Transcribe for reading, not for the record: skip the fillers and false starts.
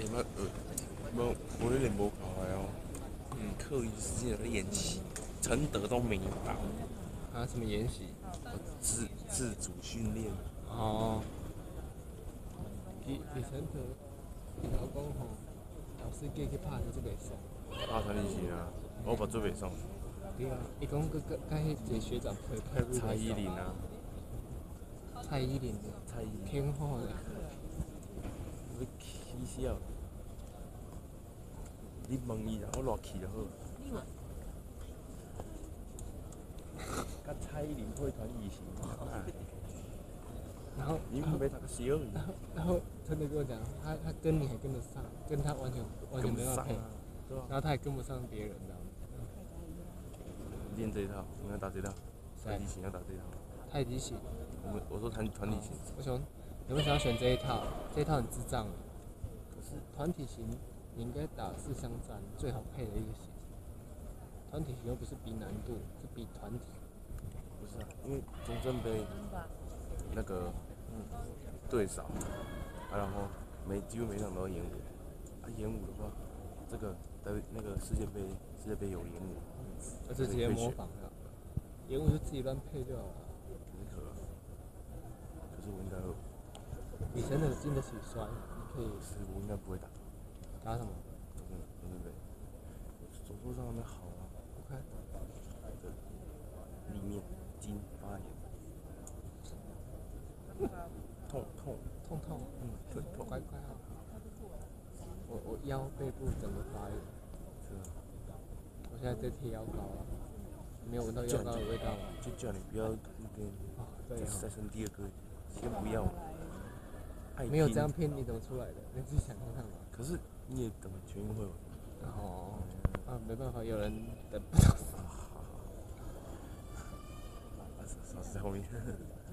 我有点无考哦。课余时间有在演习，承德都没打。 啊，什么研习？ 自主训练。 哦，其实德，伊头讲吼，老师叫去拍，就袂爽。 拍团体型啊，我把做袂爽。 对啊，伊讲佮迄一个学长配入蔡依林啊， 蔡依林的， 蔡依林挺好的。 要起笑。你问伊啦，我落去就好。甲蔡依林配团体型， 然后， 你们没读小语。 然后陈德跟我讲，他跟你还跟得上，跟他完全没办法配，然后他还跟不上别人，这样。 练这一套，你要打这套。团体型要打这一套。 太极型。 我说团体型。 我想，你为什么要选这一套？这一套很智障。可是团体型，你应该打4相战最好配的一个型。团体型又不是比难度，是比团体。 不是啊，因为中正杯那个队少，然后几乎每场都要演武，演武的话，这个那个世界杯有演武， 那就直接模仿了，演武就自己乱配就好了。 可是我应该会。 你真的经得起摔，你可以。 是我应该不会打。 打什么？ 中正杯，手术上面好啊。 我看。 里面筋发炎。痛。腿痛。 乖啊。我腰背部整个发炎。 是啊。 我现在在贴腰膏了，没有闻到腰膏的味道吗？ 就叫你不要那边再生第二个，先不要。 没有这样骗你怎么出来的？你自己想看看嘛。 可是你也等全运会完。 没办法，有人等不到。 少在后面。